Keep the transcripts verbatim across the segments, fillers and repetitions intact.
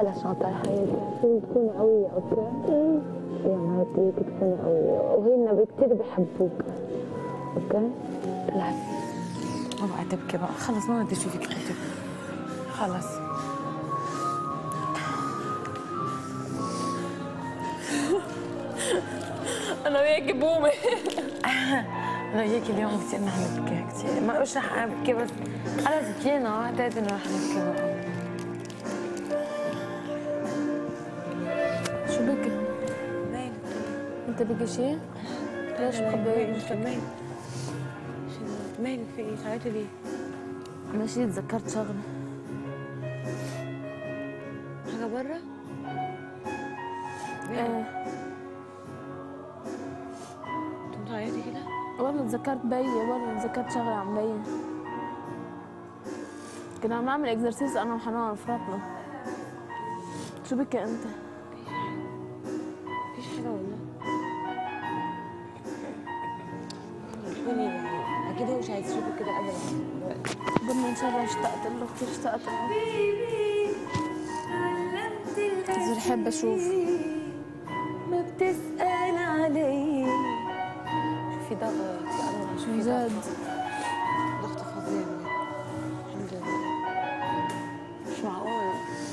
هلا شانتال حياتي عشان تكوني قوية اوكي؟ يا مرتي تكوني قوية وهن كثير بحبوك اوكي؟ لا ما بقى تبكي بقى خلص ما بدي اشوفك تبكي خلص. انا وياكي بومي. انا وياكي اليوم كثير نحن نبكي كثير، ما مش رح ابكي بس خلص بكينا وقتها انه رح نبكي بقى. شو بكي؟ مالك؟ انت بكي شيء؟ ليش مخبيين مالك؟ مالك؟ مالك في ايه؟ خليتي ليه؟ ماشي تذكرت شغله. حاجة برا؟ ايه انت بتعيطي كده؟ والله تذكرت بيي، والله تذكرت شغله عن بيي. كنا عم نعمل اكزرسيس انا وحنان فرطنا. شو بكي انت؟ مفيش حاجة والله. تكوني يعني اكيد هو مش عايز يشوفك كده ابدا دلوقتي. قلنا ان شاء الله اشتقت له كثير اشتقت له. كثير بحب اشوف. ما بتسأل علي. شوفي ضغط يا الله شوفي جد ضغط فظيع بجد. الحمد لله. مش معقول.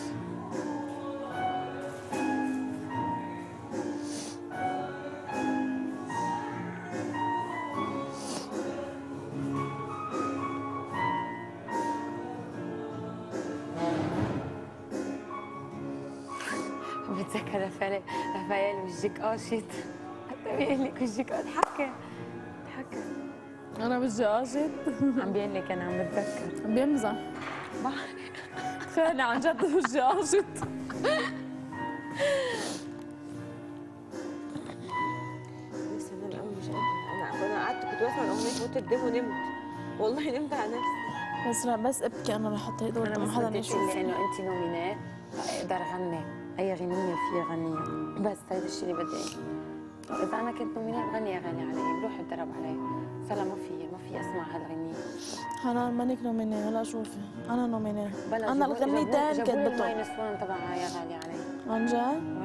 بتذكر رفايل رفايل وجهك قاشط حتى بيقول لك وجهك اضحكي اضحكي. انا وجهي قاشط. عم بيقول لك انا عم بتذكر. عم بيمزح. تخيلي عن جد وجهي قاشط. لسه انا الاول مش قادره. انا انا قعدت كنت بسمع الاغنيه كنت قدام ونمت والله نمت على نفسي. بس لا بس ابكي انا رح احط هدول ما حدا يشوف. لانه انت نومينات اقدر اغني اي غنيه فيها غنيه بس هذا الشيء اللي بدي اياه. اذا انا كنت نومينات غني اغاني علي بروح اتدرب علي. صار ما في ما في اسمع هالغنيه. حنان مانك نومينيه هلا شوفي انا نومينيه. انا الغنيتين كتبتهم. الماينس وان تبعها يا غالي علي. عن جد؟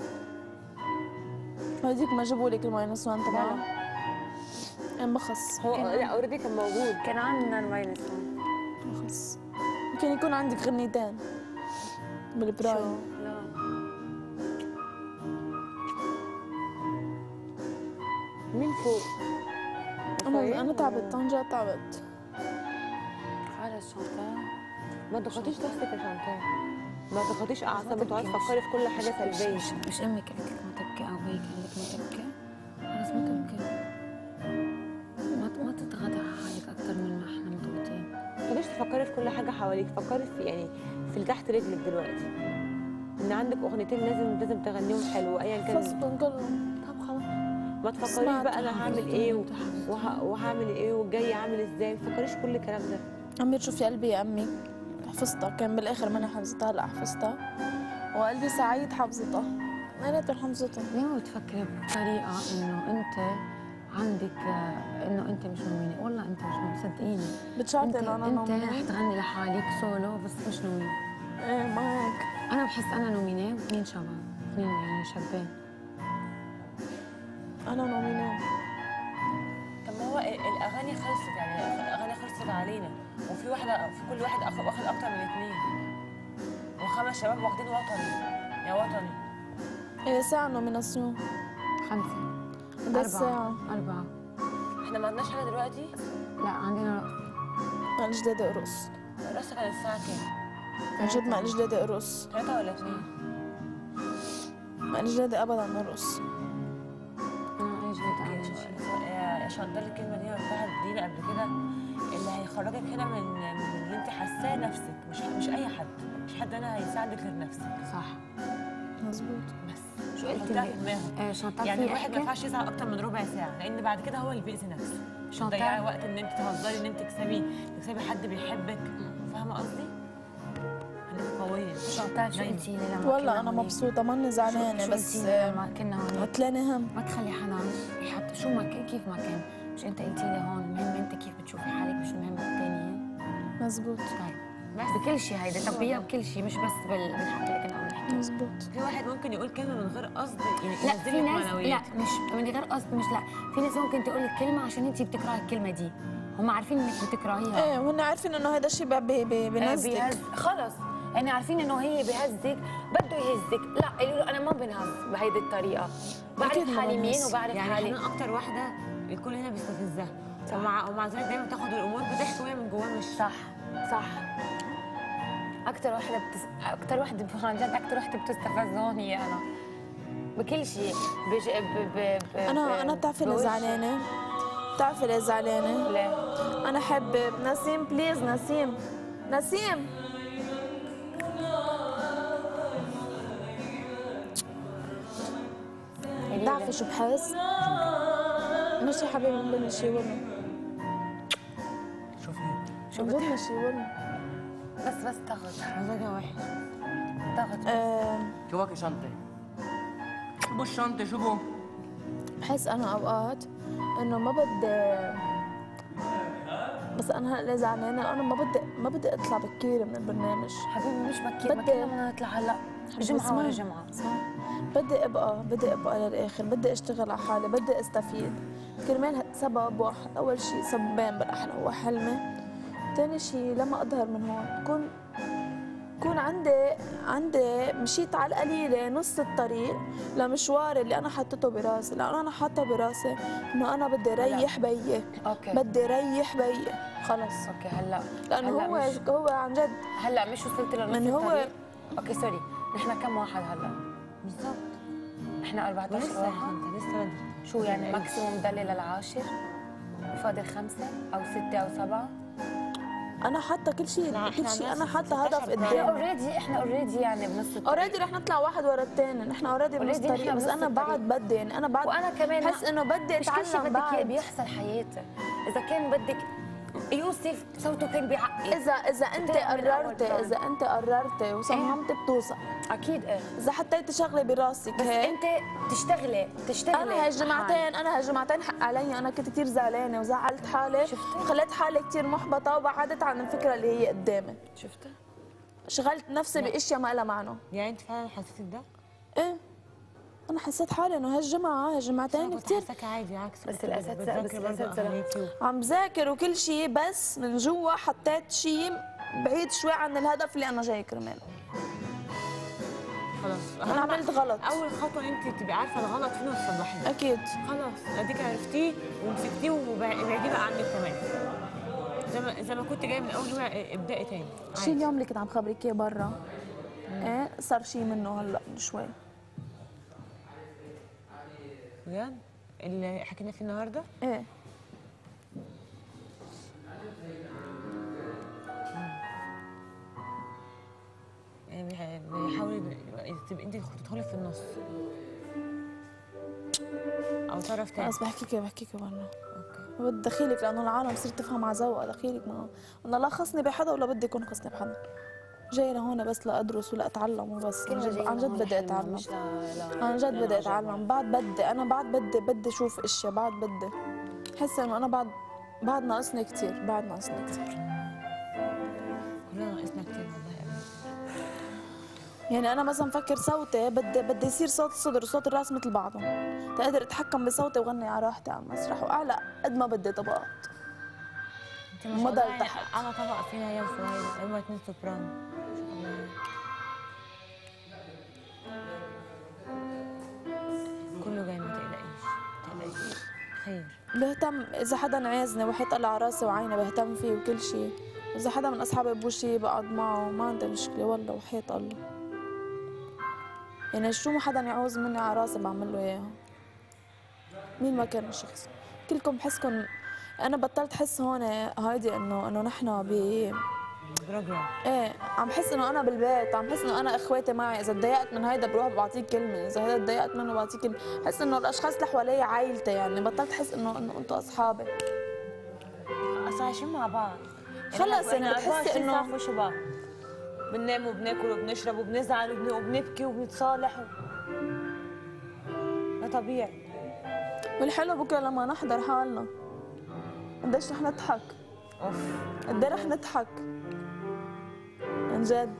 هديك ما جابوا لك الماينس وان تبعها؟ انبخس. هو لا اوريدي كان موجود. كان عندنا الماينس وان. بخس. يمكن يكون عندك غنيتين بالبرايم. لا مين فوق؟ انا انا تعبت عن جد تعبت. خلص شانتال ما تضغطيش نفسك يا شانتال. ما تضغطيش اعصابك وتقعدي تفكري في كل حاجه سلبيه. مش, مش امك قالت لك ما تبكي او هيك قالت لك ما تبكي. خلص ما تبكي. ما ما تضغطي على حالك اكثر من ما احنا مضغوطين. ما تقعديش تفكري في كل حاجه حواليك، فكري في يعني في تحت رجلك دلوقتي. ان عندك اغنيتين لازم لازم تغنيهم حلو ايا كان. فصلهم كلهم. طب خلاص ما تفكريش بقى انا هعمل ايه وه... وهعمل ايه والجاي عامل ازاي. ما تفكريش كل الكلام ده. عمي تشوفي قلبي يا امي حفظتها كان بالاخر ماني حفظتها هلا حفظتها وقلبي سعيد حفظتها اثنيناتهم حفظتهم. ليه ما بتفكري بطريقه انه انت عندك انه انت مش نومينه؟ والله انت مش نومينه صدقيني. بتشعري انه انا نومينه؟ انت رح تغني لحالك سولو بس مش نومينه. ايه ما هيك. انا بحس انا نومينه واثنين شباب اثنين يعني شابين. انا نومينه. طب ما هو الاغاني خلصت يعني الاغاني خلصت علينا وفي واحده في كل واحد واخد اكتر من اثنين وخمس شباب واخدين وطني يا وطني. ايه ساعة نوميناسيون؟ خمسة. ده الساعة. أربعة. احنا ما عندناش حاجة دلوقتي؟ لا عندنا رقص. معلش جدادي أقرص. الرقصة كانت الساعة كام؟ عن جد معلش جدادي أقرص. ثلاثة ولا اثنين؟ معلش جدادي أبدا أرقص. أنا إيش بدي يا شانتال الكلمة دي قلتها لدينا قبل كده اللي هيخرجك هنا من من اللي أنت حاساه نفسك مش مش أي حد، مش حد أنا هيساعدك غير نفسك. صح. مظبوط. بس شو قلتي لي؟ في دماغك. شانتال يعني الواحد ما ينفعش يزعل أكتر من ربع ساعة لأن بعد كده هو اللي بيأذي نفسه. شانتال تضيعي وقت إن أنت تهزري إن أنت تكسبي تكسبي حد بيحبك. فاهمة قصدي؟ خليكي قوية. شانتال شو قلتي لي لما والله أنا مبسوطة ماني زعلانة بس لما كنا هون قتلاني هم. ما تخلي حنان حتى شو ما كان كيف ما كان مش أنت قلتي لي هون المهم أنت كيف بتشوفي حالك مش المهم الثانيين. مزبوط. طيب بكل شيء هيدي طبيعيه بكل شيء مش بس بال- بالحكي اللي كنا عم نحكي. مزبوط. في واحد ممكن يقول كلمه من غير قصد يعني لا ينزل في لك ناس لا معنويات. مش من غير قصد مش لا في ناس ممكن تقول لك كلمه عشان انت بتكرهي الكلمه دي هم عارفين انك بتكرهيها. ايه وهن عارفين انه هذا الشيء بي- بي- بينزلك. بيهز خلص يعني عارفين انه هي بهزك بده يهزك لا قالوا له انا ما بنهز بهيدي الطريقه بعرف أكيد ما حالي مين بنهز. وبعرف يعني حالي حنان اكتر واحده الكل هنا بيستفزها ومع ومع ذلك دايما تاخد الامور بضحك وهي من جواها مش صح صح اكثر وحده بتس... اكثر وحده عن جد اكثر وحده بتستفز هون هي انا بكل شيء بج... ب... ب... ب... انا انا بتعرفي ليه زعلانه؟ بتعرفي ليه زعلانه؟ ليه؟ انا حب نسيم بليز نسيم نسيم بتعرفي شو بحس؟ ماشي حبيبي من شي ورني شوفي شو من بتحب؟ شي ورني بس بس ضغط مزاجها وحش. ضغط أه شو باكي شنطة؟ شو بو الشنطة شو بو؟ بحس انا اوقات انه ما بدي بس انا هلا زعلانه انا ما بدي ما بدي اطلع بكير من البرنامج حبيبي مش بكير ما بدي- كنا بدنا نطلع هلا جمعه ورا اسمعي. جمعه صح بدي ابقى بدي ابقى للاخر بدي اشتغل على حالي بدي استفيد كرمال سبب واحد اول شيء سببين بالاحلى هو حلمي ثاني شيء لما اظهر من هون كون كون عندي عندي مشيت على القليله نص الطريق لمشواري اللي انا حطيته براسي لانه انا حاطه براسي انه انا بدي ريح بيي اوكي بدي ريح بيي خلص اوكي هلا لانه هلا هو مش- هو عن جد هلا مش وصلت لنص من هو- الطريق اوكي سوري نحن كم واحد هلا؟ بالظبط احنا أربعة عشر لسه واحد انت لسه بدري. شو يعني ماكسيموم ضل للعاشر وفاضل خمسة أو ستة أو سبعة انا حاطه كل شيء لا، كل إحنا شيء عندنا انا حاطه هدف ستاشر قدامي اوريدي احنا اوريدي يعني بنص الطريق اوريدي رح نطلع واحد ورا الثاني نحن اوريدي بنص Already نحن الطريق بس بنص انا الطريق. بعد بدي يعني انا بعد وأنا كمان بحس انه بدي مش كل شيء اتعلم بدك إياه بعد بيحصل حياتي إذا كان بدك يوسف صوته كان بيعقد اذا اذا انت بتعمل أول قررت بلان. اذا انت قررت وصممت بتوصل أكيد إيه اذا حطيتي شغله براسك بس هيك أنت تشتغلي تشتغلي انا هالجمعتين انا هالجمعتين حق علي انا كنت كثير زعلانه وزعلت حالي شفتي؟ وخليت حالي كثير محبطه وبعدت عن الفكره اللي هي قدامي شفتي؟ شغلت نفسي باشياء ما لها معنى يعني انت فعلا حسيتي بده؟ ايه انا حسيت حالي انه هالجمعه هالجمعتين كنت كثير حاساكي عادي عكس بس كنت الأساتذة- بتذاكري بس برضه الأساتذة- أغاني يوتيوب. عم ذاكر وكل شيء بس من جوا حطيت شيء بعيد شوي عن الهدف اللي انا جاي كرماله خلاص انا عملت غلط اول خطوه انت تبقي عارفه الغلط فين وتصلحيه. اكيد خلاص اديك عرفتيه ومسكتيه وابعديه بقى عنك كمان. زي ما زي ما كنت جايه من اول يوم ابدأي تاني. شيء عادي. اليوم اللي كنت عم خبرك اياه برا ايه صار شيء منه هلا من شوي بجد؟ اللي حكينا فيه النهارده؟ ايه يعني بيح- بيحاول تبقي انت تدخلي في النص. او طرف تاني. خلص بحكيك بحكيك برا اوكي. بدي دخيلك لانه العالم صرت تفهم على ذوقها دخيلك ما انا لا خصني بحدا ولا بدي يكون خصني بحدا جاي لهون بس لادرس ولا اتعلم وبس عن جد, عن جد بدي اتعلم مش لا لا عن جد بدي اتعلم بعد بدي انا بعد بدي بدي اشوف اشياء بعد بدي حس انه انا بعد بعد ناقصني كثير بعد ناقصني كثير كلنا ناقصنا كتير والله يا يعني انا مثلا بفكر صوتي بدي بدي يصير صوت الصدر وصوت الراس مثل بعضهم تقدر اتحكم بصوتي وغني على راحتي على المسرح واعلى قد ما بدي طبقات انت ما شاء مضى الله يعني لتحت. اعلى طبقه فيها يا سهيل اما اتنين سوبرانو. ما شاء الله. كله جاي ما تقلقيش ما تقلقيش خير. بهتم اذا حدا عايزني وحيط الله على راسي وعيني بهتم فيه وكل شيء اذا حدا من اصحابي بوشي بقعد معه ما عندي مشكله والله وحيط الله يعني شو ما حدا يعوز مني على راسي بعمل له اياها مين ما كان الشخص كلكم بحسكم انا بطلت احس هون هيدي انه انه نحن ب بروجرام. ايه عم بحس انه انا بالبيت عم بحس انه انا اخواتي معي اذا تضايقت من هيدا بروح بعطيك كلمه اذا هيدا تضايقت منه بعطيك كلمه بحس انه الاشخاص اللي حوالي عائلتي يعني بطلت احس انه انه انتم اصحابي اصل عايشين مع بعض. خلص يعني بتحسي انه انه في وش بعض. بننام وبناكل وبنشرب وبنزعل وبن- وبنبكي وبنتصالح و... ده طبيعي. والحلو بكره لما نحضر حالنا قديش رح نضحك اوف قد ايه رح نضحك عن جد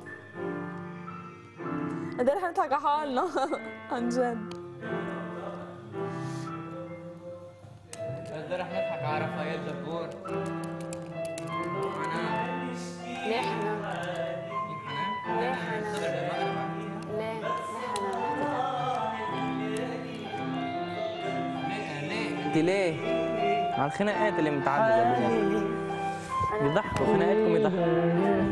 قد رح نضحك على حالنا عن جد. قد رح نضحك على رفايل دبور. حنان. ليه حنان؟ حنان؟ ليه حنان؟ خبر بالمقلب. ليه؟ ليه حنان؟ ليه؟ انت ليه؟ على الخناقات اللي متعدده بيضحكوا خناقاتكم يضحكوا.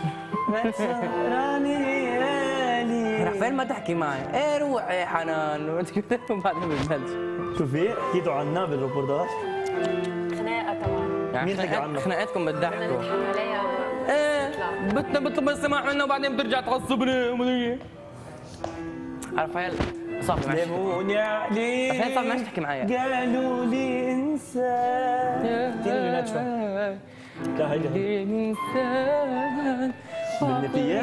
رفايل ما تحكي معي، ايه روح يا حنان وبعدين بتبلش. شو في؟ حكيتوا عنا بالريبورتاج؟ خناقه طبعا. يعني مين حكى خناقات- عنه؟ خناقاتكم بتضحكوا. نضحك عليها. ايه بتنا بطلب السماح منها وبعدين بترجع تعصبني ومدري ايه. رفايل صافي معلش. ليمون علي رفايل صافي معلش تحكي معي. قالوا لي انسان. اعطيني بنات شو؟ لا هيدا انسان بالنتية؟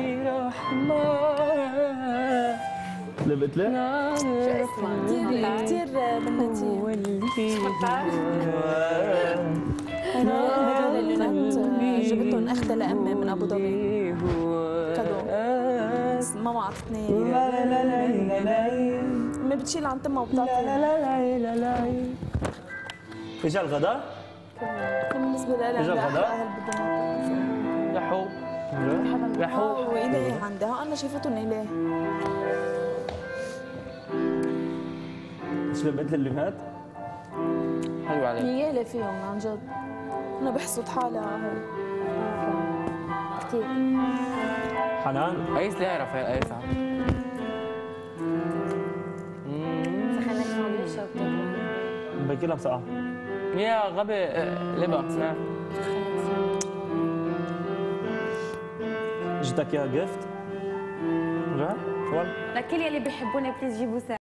لبقت له؟ شو اسمها؟ كثير كثير بالنتيجة. هدول اللونات جبتهم اختي لامي من ابو ظبي كادو. بس ماما عطتني امي بتشيل عن تمها وبتعطيني. اجى الغداء؟ بالنسبة لي إجا عندي الغداء؟ احلى اهل بالدنيا. يحو يحو وإليه عندي ها انا شايفتهم اليه. ايش لبقت اللونات؟ حلو عليك. نيالي فيهم عن جد. انا بحسد حالي على هول. كثير. حنان؟ قيس ليه يا رفايل قيس؟ سخنت ما بيشرب. باكلها مسقعة. يا غبي آه، لبا نعم. جبتك اياها جيفت؟ لا؟ والله لكل يلي بيحبوني بليز جيبوا ساعة.